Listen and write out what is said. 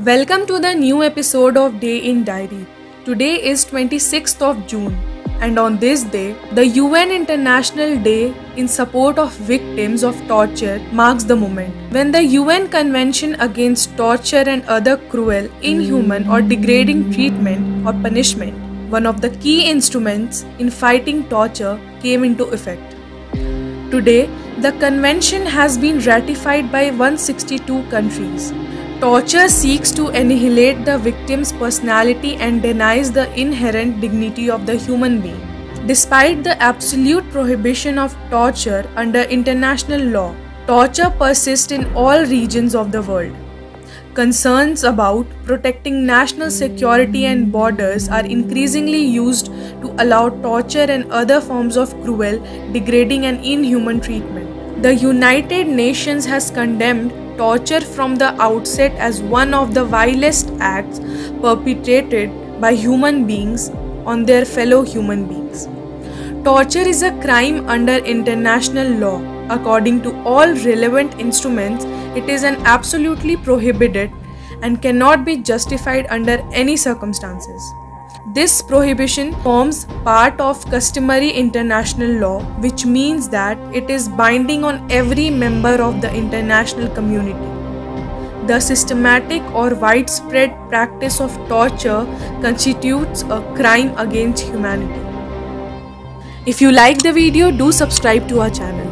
Welcome to the new episode of Day in Diary. Today is 26th of June, and on this day, the UN International Day in support of victims of torture marks the moment when the UN Convention Against Torture and Other Cruel, Inhuman or Degrading Treatment or Punishment, one of the key instruments in fighting torture, came into effect. Today, the convention has been ratified by 162 countries. Torture seeks to annihilate the victim's personality and denies the inherent dignity of the human being. Despite the absolute prohibition of torture under international law, torture persists in all regions of the world. Concerns about protecting national security and borders are increasingly used to allow torture and other forms of cruel, degrading and inhuman treatment. The United Nations has condemned torture from the outset as one of the vilest acts perpetrated by human beings on their fellow human beings. Torture is a crime under international law. According to all relevant instruments, it is an absolutely prohibited and cannot be justified under any circumstances. This prohibition forms part of customary international law, which means that it is binding on every member of the international community. The systematic or widespread practice of torture constitutes a crime against humanity. If you like the video, do subscribe to our channel.